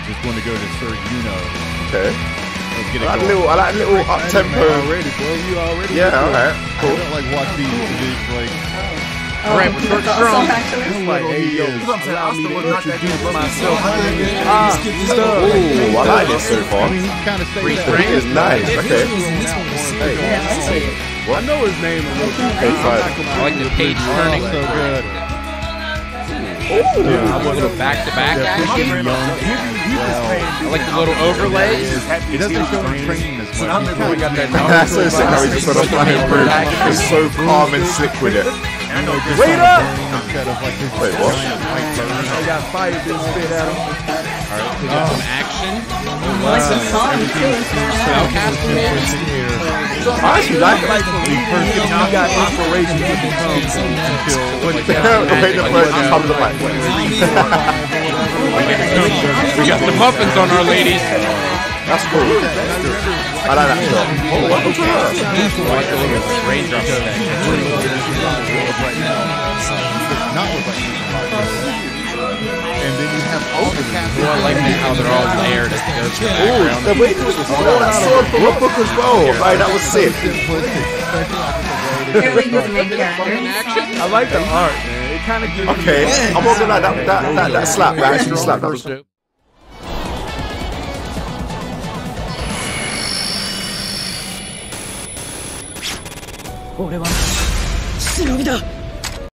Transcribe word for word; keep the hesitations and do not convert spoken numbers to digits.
just want to go to Sir Yuno. Okay. Let's get it I like going. little, I like little up tempo. Already, bro. You already. Yeah, alright. Cool. I don't like watch these, these like. Oh, Alright, we're short awesome, strong. actually. Like, hey, yo, allow me to introduce myself. My name is Ah, ooh, I like this so far. I mean, he kind of stays He is nice. Okay. Yeah, I see it. I know his name a little bit. Page five. I like the page turning. So good. Ooh. Yeah, I A little back-to-back action. I like the little overlays. He doesn't show him training as much. He's kind of got that. That's so sick how he just sort of flying through. It's so calm and slick with it. Wait up! Instead of like this Wait, what? giant white bird. I got fire being spit at him. Alright, we got some action. I like the song too. Spellcasting man. I actually like it. You got inspiration to become until Wait, the bird just comes up like. We got the muffins on our ladies. That's cool. I like that shot. Oh, what the fuck? I like the little raindrop effect. And then you have all the captains. I like how they're all layered as it goes to the Ooh, background. the way he was throwing that sword from a book as well. Right, that was sick. Really good make character. I like the art, man. It kind of gives Okay, I'm also like that, that, that, that slap, that actually slap. That was dope. 俺は忍びだ